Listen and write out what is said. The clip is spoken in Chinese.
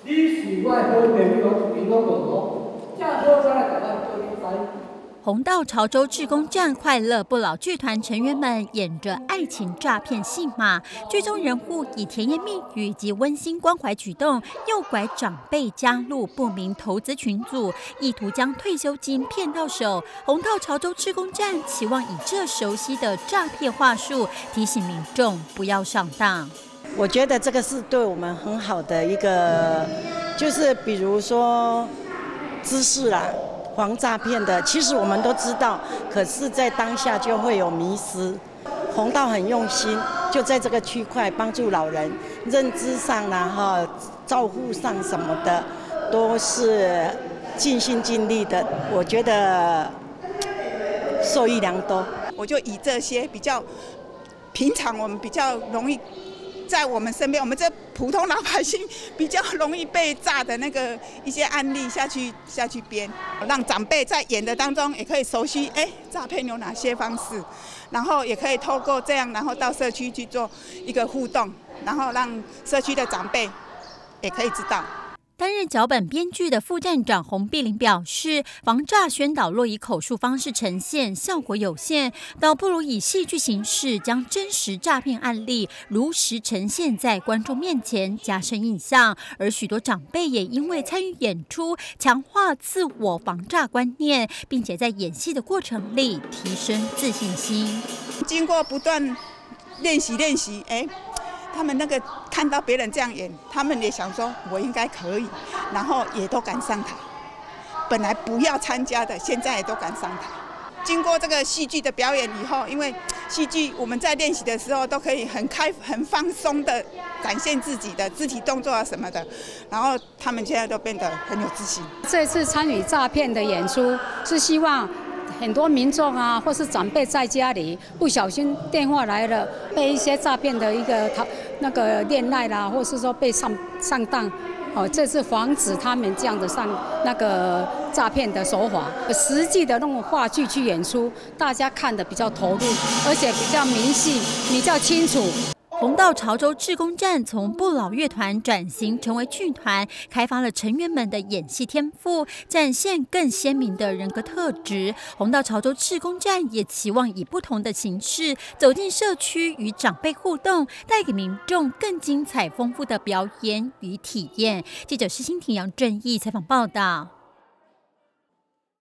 你是我的好朋友，一拢无无，正好我来甲咱做你知。 红道潮州志工站快乐不老剧团成员们演着爱情诈骗戏码，剧中人物以甜言蜜语及温馨关怀举动诱拐长辈加入不明投资群组，意图将退休金骗到手。红道潮州志工站期望以这熟悉的诈骗话术提醒民众不要上当。 我觉得这个是对我们很好的一个，就是比如说知识啦。防诈骗的，其实我们都知道，可是，在当下就会有迷失。红道很用心，就在这个区块帮助老人，认知上啦、照护上什么的，都是尽心尽力的。我觉得受益良多。 我就以这些比较平常，我们比较容易。在我们身边，我们这普通老百姓比较容易被诈的那个一些案例下去编，让长辈在演的当中也可以熟悉，诈骗有哪些方式，然后也可以透过这样，然后到社区去做一个互动，然后让社区的长辈也可以知道。 担任脚本编剧的副站长洪碧玲表示，防诈宣导若以口述方式呈现，效果有限，倒不如以戏剧形式将真实诈骗案例如实呈现在观众面前，加深印象。而许多长辈也因为参与演出，强化自我防诈观念，并且在演戏的过程里提升自信心。 经过不断练习，他们那个看到别人这样演，他们也想说我应该可以，然后也都敢上台。本来不要参加的，现在也都敢上台。经过这个戏剧的表演以后，因为戏剧我们在练习的时候都可以很放松的展现自己的肢体动作啊什么的，然后他们现在都变得很有自信。 这次参与诈骗的演出是希望。很多民众啊，或是长辈在家里不小心电话来了，被一些诈骗的一个那个恋爱啦，或是说被上当，这是防止他们这样的上那个诈骗的手法。实际的那种话剧去演出，大家看得比较投入，而且比较明细，比较清楚。 红道潮州志工站从不老乐团转型成为剧团，开发了成员们的演戏天赋，展现更鲜明的人格特质。红道潮州志工站也期望以不同的形式走进社区，与长辈互动，带给民众更精彩丰富的表演与体验。记者施欣婷、杨正义采访报道。